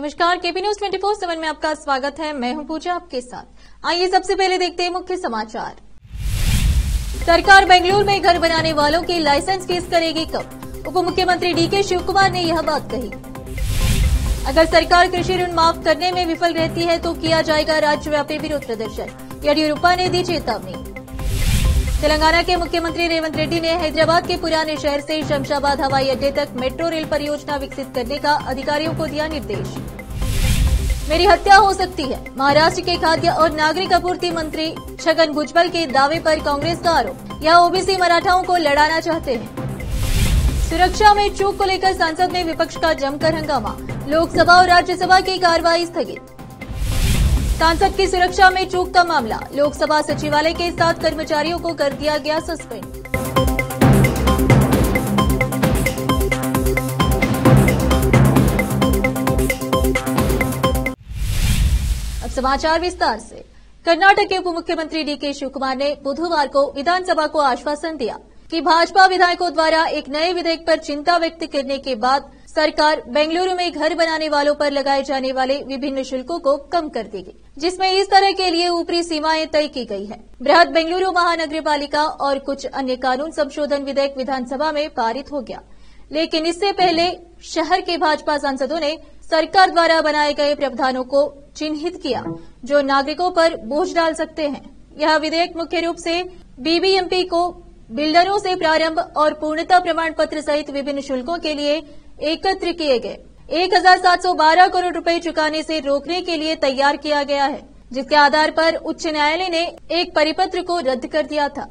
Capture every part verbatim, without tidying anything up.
नमस्कार, KP news twenty four seven में आपका स्वागत है। मैं हूं पूजा आपके साथ। आइए सबसे पहले देखते हैं मुख्य समाचार। सरकार बेंगलुरु में घर बनाने वालों की लाइसेंस फीस करेगी कम। उप मुख्यमंत्री डीके शिव कुमार ने यह बात कही। अगर सरकार कृषि ऋण माफ करने में विफल रहती है तो किया जाएगा राज्यव्यापी विरोध प्रदर्शन, येदियुरप्पा ने दी चेतावनी। तेलंगाना के मुख्यमंत्री रेवंत रेड्डी ने हैदराबाद के पुराने शहर से शमशाबाद हवाई अड्डे तक मेट्रो रेल परियोजना विकसित करने का अधिकारियों को दिया निर्देश। मेरी हत्या हो सकती है, महाराष्ट्र के खाद्य और नागरिक आपूर्ति मंत्री छगन भुजबल के दावे पर कांग्रेस का आरोप। यह ओबीसी मराठाओं को लड़ाना चाहते हैं। सुरक्षा में चूक को लेकर संसद में विपक्ष का जमकर हंगामा, लोकसभा और राज्यसभा की कार्रवाई स्थगित। सांसद की सुरक्षा में चूक का मामला, लोकसभा सचिवालय के सात कर्मचारियों को कर दिया गया सस्पेंड। अब समाचार विस्तार से। कर्नाटक के उप मुख्यमंत्री डीके शिव कुमार ने बुधवार को विधानसभा को आश्वासन दिया कि भाजपा विधायकों द्वारा एक नए विधेयक पर चिंता व्यक्त करने के बाद सरकार बेंगलुरु में घर बनाने वालों पर लगाए जाने वाले विभिन्न शुल्कों को कम कर देगी, जिसमें इस तरह के लिए ऊपरी सीमाएं तय की गई है। बृहद बेंगलुरु महानगर पालिका और कुछ अन्य कानून संशोधन विधेयक विधानसभा में पारित हो गया, लेकिन इससे पहले शहर के भाजपा सांसदों ने सरकार द्वारा बनाए गए प्रावधानों को चिन्हित किया जो नागरिकों पर बोझ डाल सकते हैं। यह विधेयक मुख्य रूप से बीबीएमपी को बिल्डरों से प्रारंभ और पूर्णता प्रमाण पत्र सहित विभिन्न शुल्कों के लिए एकत्र किए गए एक हजार सात सौ बारह करोड़ रुपए चुकाने से रोकने के लिए तैयार किया गया है, जिसके आधार पर उच्च न्यायालय ने एक परिपत्र को रद्द कर दिया था।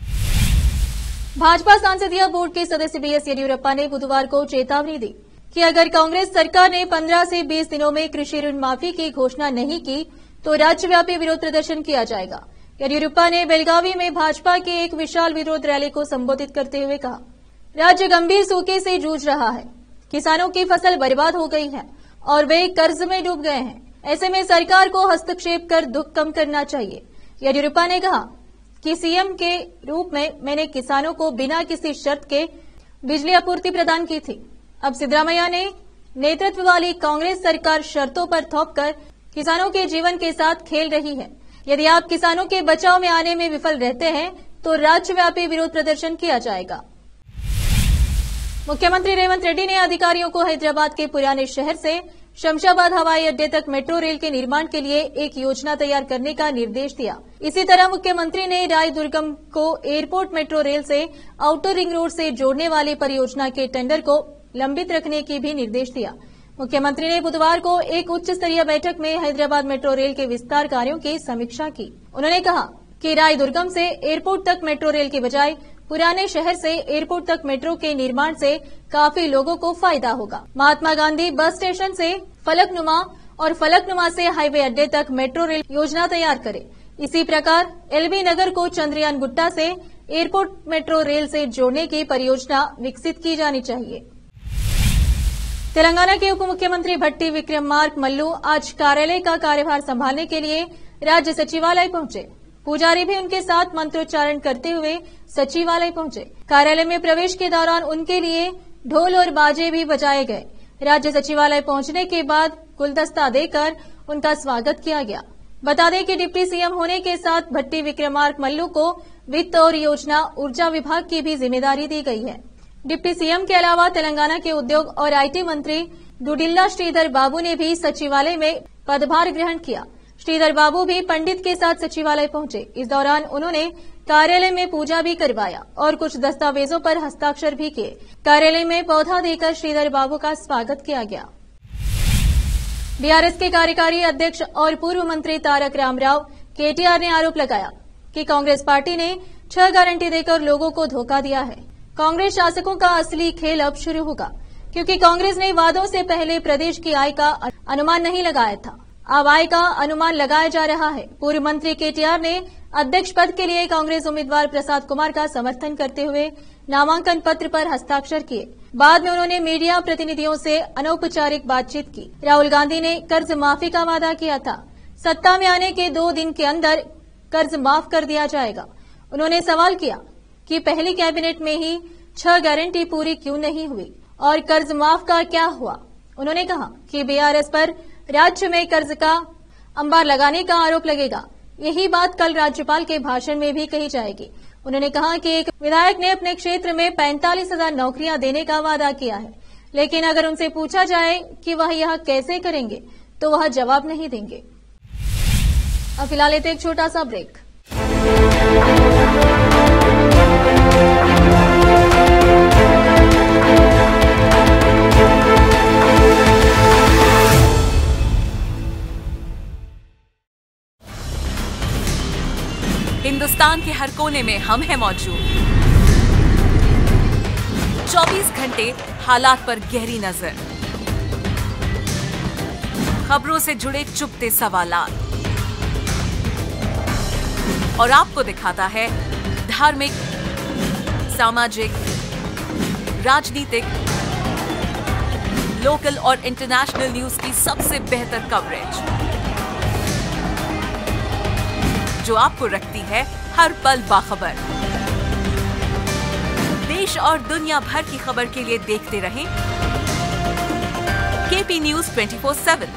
भाजपा संसदीय बोर्ड के सदस्य बी एस येदियुरप्पा ने बुधवार को चेतावनी दी कि अगर कांग्रेस सरकार ने पंद्रह से बीस दिनों में कृषि ऋण माफी की घोषणा नहीं की तो राज्यव्यापी विरोध प्रदर्शन किया जाएगा। येदियुरप्पा ने बेलगावी में भाजपा के एक विशाल विरोध रैली को संबोधित करते हुए कहा, राज्य गंभीर सूखे से जूझ रहा है, किसानों की फसल बर्बाद हो गई है और वे कर्ज में डूब गए हैं। ऐसे में सरकार को हस्तक्षेप कर दुख कम करना चाहिए। येदियुरप्पा ने कहा कि सीएम के रूप में मैंने किसानों को बिना किसी शर्त के बिजली आपूर्ति प्रदान की थी। अब सिद्धरामैया ने नेतृत्व वाली कांग्रेस सरकार शर्तों पर थोपकर किसानों के जीवन के साथ खेल रही है। यदि आप किसानों के बचाव में आने में विफल रहते हैं तो राज्यव्यापी विरोध प्रदर्शन किया जाएगा। मुख्यमंत्री रेवंत रेड्डी ने अधिकारियों को हैदराबाद के पुराने शहर से शमशाबाद हवाई अड्डे तक मेट्रो रेल के निर्माण के लिए एक योजना तैयार करने का निर्देश दिया। इसी तरह मुख्यमंत्री ने रायदुर्गम को एयरपोर्ट मेट्रो रेल से आउटर रिंग रोड से जोड़ने वाली परियोजना के टेंडर को लंबित रखने की भी निर्देश दिया। मुख्यमंत्री ने बुधवार को एक उच्च स्तरीय बैठक में हैदराबाद मेट्रो रेल के विस्तार कार्यों की समीक्षा की। उन्होंने कहा कि रायदुर्गम से एयरपोर्ट तक मेट्रो रेल के बजाय पुराने शहर से एयरपोर्ट तक मेट्रो के निर्माण से काफी लोगों को फायदा होगा। महात्मा गांधी बस स्टेशन से फलकनुमा और फलकनुमा से हाईवे अड्डे तक मेट्रो रेल योजना तैयार करे। इसी प्रकार एलबी नगर को चंद्रयान गुट्टा से एयरपोर्ट मेट्रो रेल से जोड़ने की परियोजना विकसित की जानी चाहिए। तेलंगाना के उप मुख्यमंत्री भट्टी विक्रमार्क मल्लू आज कार्यालय का कार्यभार संभालने के लिए राज्य सचिवालय पहुंचे। पुजारी भी उनके साथ मंत्रोच्चारण करते हुए सचिवालय पहुंचे। कार्यालय में प्रवेश के दौरान उनके लिए ढोल और बाजे भी बजाए गए। राज्य सचिवालय पहुंचने के बाद गुलदस्ता देकर उनका स्वागत किया गया। बता दें कि डिप्टी सीएम होने के साथ भट्टी विक्रमार्क मल्लू को वित्त और योजना ऊर्जा विभाग की भी जिम्मेदारी दी गई है। डिप्टी सीएम के अलावा तेलंगाना के उद्योग और आईटी मंत्री दुडिल्ला श्रीधर बाबू ने भी सचिवालय में पदभार ग्रहण किया। श्रीधर बाबू भी पंडित के साथ सचिवालय पहुंचे। इस दौरान उन्होंने कार्यालय में पूजा भी करवाया और कुछ दस्तावेजों पर हस्ताक्षर भी किए। कार्यालय में पौधा देकर श्रीधर बाबू का स्वागत किया गया। बीआरएस के कार्यकारी अध्यक्ष और पूर्व मंत्री तारक रामराव केटीआर ने आरोप लगाया कि कांग्रेस पार्टी ने छह गारंटी देकर लोगों को धोखा दिया है। कांग्रेस शासकों का असली खेल अब शुरू होगा, क्योंकि कांग्रेस ने वादों से पहले प्रदेश की आय का अनुमान नहीं लगाया था। अब आय का अनुमान लगाया जा रहा है। पूर्व मंत्री केटीआर ने अध्यक्ष पद के लिए कांग्रेस उम्मीदवार प्रसाद कुमार का समर्थन करते हुए नामांकन पत्र पर हस्ताक्षर किए। बाद में उन्होंने मीडिया प्रतिनिधियों से अनौपचारिक बातचीत की। राहुल गांधी ने कर्ज माफी का वादा किया था। सत्ता में आने के दो दिन के अंदर कर्ज माफ कर दिया जाएगा। उन्होंने सवाल किया कि पहली कैबिनेट में ही छह गारंटी पूरी क्यों नहीं हुई और कर्ज माफ का क्या हुआ। उन्होंने कहा कि बीआरएस पर राज्य में कर्ज का अंबार लगाने का आरोप लगेगा। यही बात कल राज्यपाल के भाषण में भी कही जाएगी। उन्होंने कहा कि एक विधायक ने अपने क्षेत्र में पैंतालीस हजार नौकरियां देने का वादा किया है, लेकिन अगर उनसे पूछा जाए कि वह यह कैसे करेंगे तो वह जवाब नहीं देंगे। अब फिलहाल लेते एक छोटा सा ब्रेक। हिंदुस्तान के हर कोने में हम हैं मौजूद। चौबीस घंटे हालात पर गहरी नजर, खबरों से जुड़े चुपते सवालात और आपको दिखाता है धार्मिक, सामाजिक, राजनीतिक, लोकल और इंटरनेशनल न्यूज की सबसे बेहतर कवरेज, जो आपको रखती है हर पल बाखबर। देश और दुनिया भर की खबर के लिए देखते रहें KP news twenty four seven.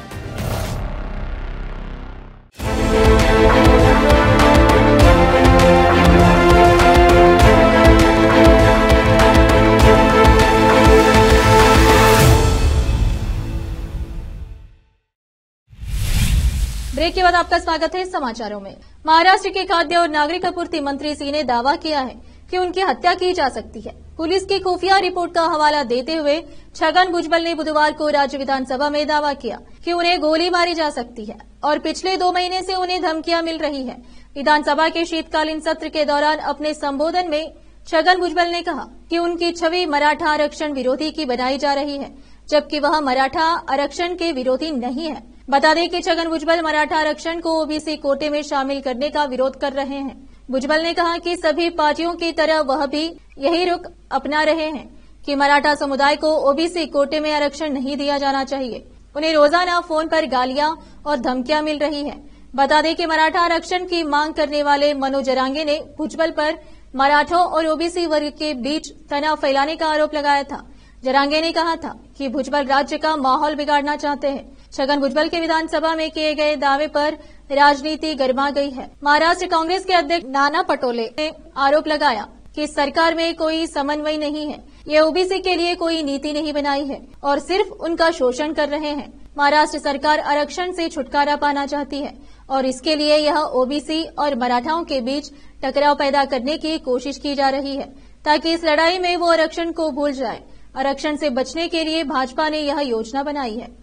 Break के बाद आपका स्वागत है समाचारों में। महाराष्ट्र के खाद्य और नागरिक आपूर्ति मंत्री सिंह ने दावा किया है कि उनकी हत्या की जा सकती है। पुलिस की खुफिया रिपोर्ट का हवाला देते हुए छगन भुजबल ने बुधवार को राज्य विधानसभा में दावा किया कि उन्हें गोली मारी जा सकती है और पिछले दो महीने से उन्हें धमकियां मिल रही है। विधानसभा के शीतकालीन सत्र के दौरान अपने संबोधन में छगन भुजबल ने कहा कि उनकी छवि मराठा आरक्षण विरोधी की बनाई जा रही है, जबकि वह मराठा आरक्षण के विरोधी नहीं है। बता दें कि छगन भुजबल मराठा आरक्षण को ओबीसी कोटे में शामिल करने का विरोध कर रहे हैं। भुजबल ने कहा कि सभी पार्टियों की तरह वह भी यही रुख अपना रहे हैं कि मराठा समुदाय को ओबीसी कोटे में आरक्षण नहीं दिया जाना चाहिए। उन्हें रोजाना फोन पर गालियां और धमकियां मिल रही हैं। बता दें कि मराठा आरक्षण की मांग करने वाले मनोज जरांगे ने भुजबल पर मराठों और ओबीसी वर्ग के बीच तनाव फैलाने का आरोप लगाया था। जरांगे ने कहा था कि भुजबल राज्य का माहौल बिगाड़ना चाहते हैं। छगन भुजबल के विधानसभा में किए गए दावे पर राजनीति गर्मा गई है। महाराष्ट्र कांग्रेस के अध्यक्ष नाना पटोले ने आरोप लगाया कि सरकार में कोई समन्वय नहीं है, ये ओबीसी के लिए कोई नीति नहीं बनाई है और सिर्फ उनका शोषण कर रहे हैं। महाराष्ट्र सरकार आरक्षण से छुटकारा पाना चाहती है और इसके लिए यह ओबीसी और मराठाओं के बीच टकराव पैदा करने की कोशिश की जा रही है ताकि इस लड़ाई में वो आरक्षण को भूल जाए। आरक्षण से बचने के लिए भाजपा ने यह योजना बनाई है।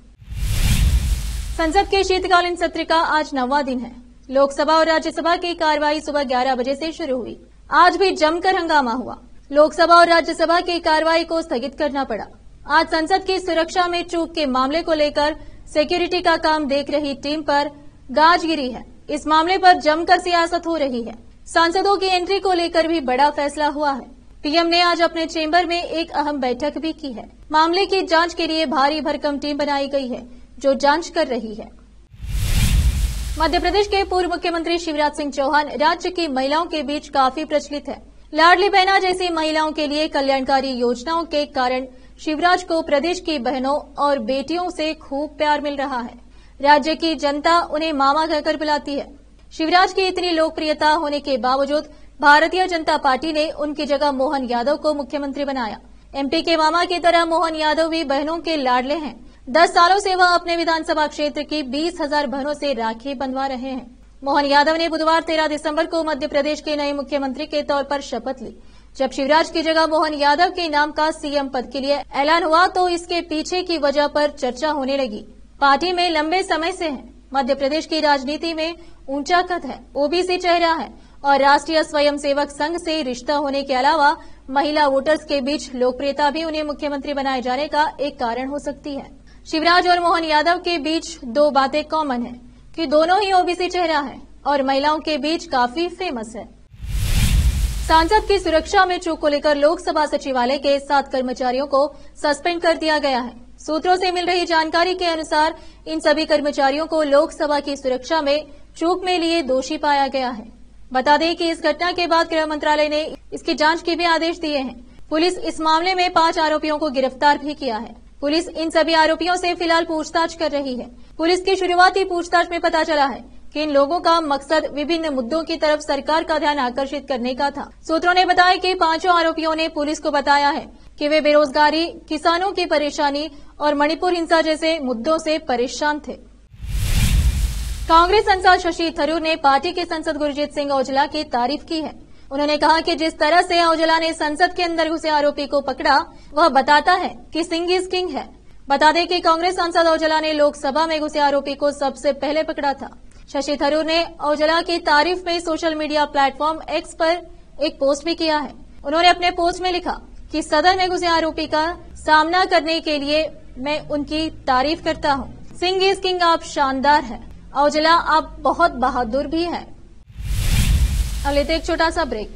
संसद के शीतकालीन सत्र का आज नौवां दिन है। लोकसभा और राज्यसभा की कार्रवाई सुबह ग्यारह बजे से शुरू हुई। आज भी जमकर हंगामा हुआ। लोकसभा और राज्यसभा की कार्रवाई को स्थगित करना पड़ा। आज संसद की सुरक्षा में चूक के मामले को लेकर सिक्योरिटी का काम देख रही टीम पर गाज गिरी है। इस मामले पर जमकर सियासत हो रही है। सांसदों की एंट्री को लेकर भी बड़ा फैसला हुआ है। पीएम ने आज अपने चेंबर में एक अहम बैठक भी की है। मामले की जांच के लिए भारी भरकम टीम बनाई गई है जो जांच कर रही है। मध्य प्रदेश के पूर्व मुख्यमंत्री शिवराज सिंह चौहान राज्य की महिलाओं के बीच काफी प्रचलित है। लाडली बहना जैसी महिलाओं के लिए कल्याणकारी योजनाओं के कारण शिवराज को प्रदेश की बहनों और बेटियों से खूब प्यार मिल रहा है। राज्य की जनता उन्हें मामा कहकर बुलाती है। शिवराज की इतनी लोकप्रियता होने के बावजूद भारतीय जनता पार्टी ने उनकी जगह मोहन यादव को मुख्यमंत्री बनाया। एमपी के मामा की तरह मोहन यादव भी बहनों के लाडले हैं। दस सालों से वह अपने विधानसभा क्षेत्र की बीस हजार बहनों से राखी बंधवा रहे हैं। मोहन यादव ने बुधवार तेरह दिसंबर को मध्य प्रदेश के नए मुख्यमंत्री के तौर पर शपथ ली। जब शिवराज की जगह मोहन यादव के नाम का सीएम पद के लिए ऐलान हुआ तो इसके पीछे की वजह पर चर्चा होने लगी। पार्टी में लंबे समय से है। मध्य प्रदेश की राजनीति में ऊंचा कद है, ओबीसी चेहरा है और राष्ट्रीय स्वयंसेवक संघ से रिश्ता होने के अलावा महिला वोटर्स के बीच लोकप्रियता भी उन्हें मुख्यमंत्री बनाए जाने का एक कारण हो सकती है। शिवराज और मोहन यादव के बीच दो बातें कॉमन है कि दोनों ही ओबीसी चेहरा है और महिलाओं के बीच काफी फेमस है। सांसद की सुरक्षा में चूक को लेकर लोकसभा सचिवालय के सात कर्मचारियों को सस्पेंड कर दिया गया है। सूत्रों से मिल रही जानकारी के अनुसार इन सभी कर्मचारियों को लोकसभा की सुरक्षा में चूक में लिए दोषी पाया गया है। बता दें कि इस घटना के बाद गृह मंत्रालय ने इसकी जांच के भी आदेश दिए हैं। पुलिस इस मामले में पांच आरोपियों को गिरफ्तार भी किया है। पुलिस इन सभी आरोपियों से फिलहाल पूछताछ कर रही है। पुलिस की शुरुआती पूछताछ में पता चला है कि इन लोगों का मकसद विभिन्न मुद्दों की तरफ सरकार का ध्यान आकर्षित करने का था। सूत्रों ने बताया कि पांचों आरोपियों ने पुलिस को बताया है कि वे बेरोजगारी, किसानों की परेशानी और मणिपुर हिंसा जैसे मुद्दों से परेशान थे। कांग्रेस सांसद शशि थरूर ने पार्टी के सांसद गुरजीत सिंह औजला की तारीफ की है। उन्होंने कहा कि जिस तरह से औजला ने संसद के अंदर घुसे आरोपी को पकड़ा, वह बताता है कि सिंह इज किंग है। बता दें कि कांग्रेस सांसद औजला ने लोकसभा में घुसे आरोपी को सबसे पहले पकड़ा था। शशि थरूर ने औजला की तारीफ में सोशल मीडिया प्लेटफॉर्म एक्स पर एक पोस्ट भी किया है। उन्होंने अपने पोस्ट में लिखा कि सदन में घुसे आरोपी का सामना करने के लिए मैं उनकी तारीफ करता हूं। सिंह इज किंग, आप शानदार हैं। औजला, आप बहुत बहादुर भी हैं। अब लेते एक छोटा सा ब्रेक।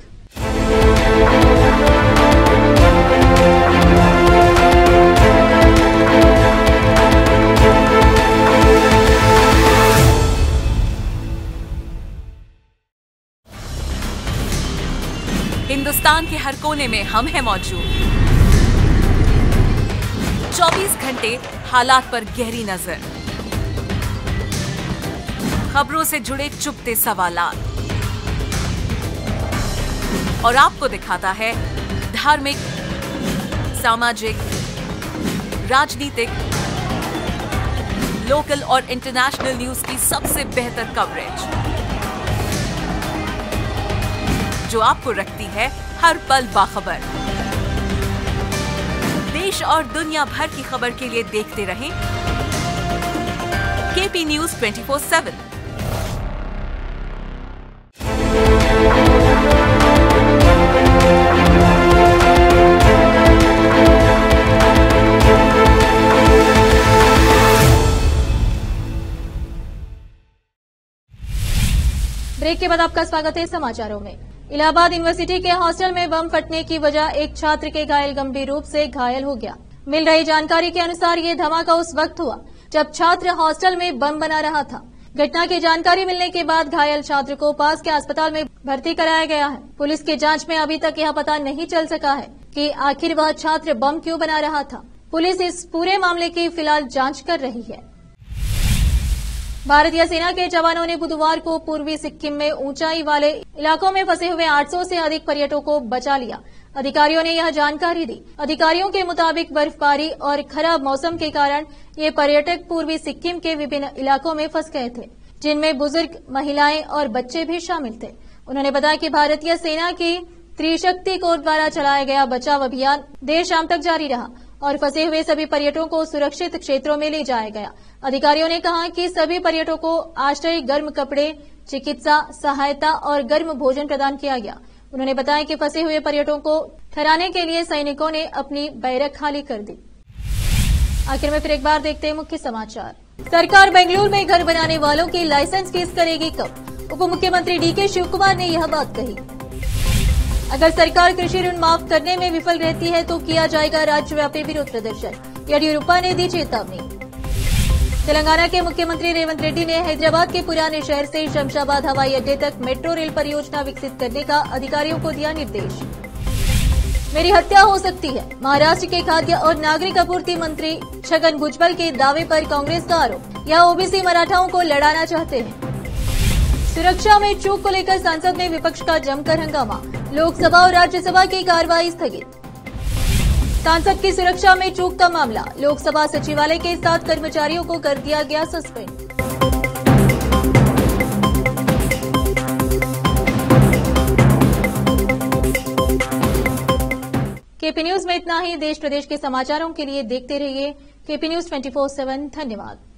हिंदुस्तान के हर कोने में हम हैं मौजूद। चौबीस घंटे हालात पर गहरी नजर, खबरों से जुड़े चुभते सवालात और आपको दिखाता है धार्मिक, सामाजिक, राजनीतिक, लोकल और इंटरनेशनल न्यूज की सबसे बेहतर कवरेज, जो आपको रखती है हर पल बाखबर। देश और दुनिया भर की खबर के लिए देखते रहें KP news twenty four seven. Break के बाद आपका स्वागत है समाचारों में। इलाहाबाद यूनिवर्सिटी के हॉस्टल में बम फटने की वजह एक छात्र के घायल गंभीर रूप से घायल हो गया। मिल रही जानकारी के अनुसार ये धमाका उस वक्त हुआ जब छात्र हॉस्टल में बम बना रहा था। घटना की जानकारी मिलने के बाद घायल छात्र को पास के अस्पताल में भर्ती कराया गया है। पुलिस की जांच में अभी तक यह पता नहीं चल सका है कि आखिर वह छात्र बम क्यों बना रहा था। पुलिस इस पूरे मामले की फिलहाल जांच कर रही है। भारतीय सेना के जवानों ने बुधवार को पूर्वी सिक्किम में ऊंचाई वाले इलाकों में फंसे हुए आठ सौ से अधिक पर्यटकों को बचा लिया। अधिकारियों ने यह जानकारी दी। अधिकारियों के मुताबिक बर्फबारी और खराब मौसम के कारण ये पर्यटक पूर्वी सिक्किम के विभिन्न इलाकों में फंस गए थे, जिनमें बुजुर्ग, महिलाएं और बच्चे भी शामिल थे। उन्होंने बताया कि भारतीय सेना की त्रिशक्ति कोर द्वारा चलाया गया बचाव अभियान देर शाम तक जारी रहा और फंसे हुए सभी पर्यटकों को सुरक्षित क्षेत्रों में ले जाया गया। अधिकारियों ने कहा कि सभी पर्यटकों को आश्रय, गर्म कपड़े, चिकित्सा सहायता और गर्म भोजन प्रदान किया गया। उन्होंने बताया कि फंसे हुए पर्यटकों को ठहराने के लिए सैनिकों ने अपनी बैरक खाली कर दी। आखिर में फिर एक बार देखते हैं मुख्य समाचार। सरकार बेंगलुरु में घर बनाने वालों की लाइसेंस फीस करेगी कम। उप मुख्यमंत्री डी के शिव कुमार ने यह बात कही। अगर सरकार कृषि ऋण माफ करने में विफल रहती है तो किया जाएगा राज्यव्यापी विरोध प्रदर्शन, येडियुरप्पा ने दी चेतावनी। तेलंगाना के मुख्यमंत्री रेवंत रेड्डी ने हैदराबाद के पुराने शहर से शमशाबाद हवाई अड्डे तक मेट्रो रेल परियोजना विकसित करने का अधिकारियों को दिया निर्देश। मेरी हत्या हो सकती है, महाराष्ट्र के खाद्य और नागरिक आपूर्ति मंत्री छगन भुजबल के दावे पर कांग्रेस का आरोप। यह ओबीसी मराठाओं को लड़ाना चाहते हैं। सुरक्षा में चूक को लेकर संसद में विपक्ष का जमकर हंगामा, लोकसभा और राज्यसभा की कार्रवाई स्थगित। सांसद की सुरक्षा में चूक का मामला, लोकसभा सचिवालय के सात कर्मचारियों को कर दिया गया सस्पेंड। केपी न्यूज में इतना ही। देश प्रदेश के समाचारों के लिए देखते रहिए KP news twenty four seven. धन्यवाद।